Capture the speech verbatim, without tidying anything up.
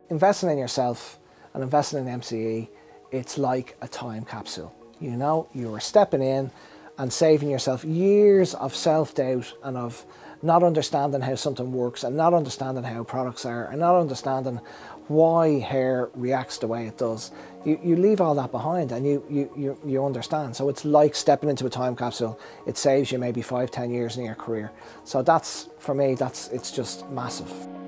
Investing in yourself and investing in M C E, it's like a time capsule. You know, you are stepping in and saving yourself years of self-doubt and of not understanding how something works and not understanding how products are and not understanding why hair reacts the way it does. You, you leave all that behind and you, you, you, you understand. So it's like stepping into a time capsule. It saves you maybe five, ten years in your career. So that's, for me, that's, it's just massive.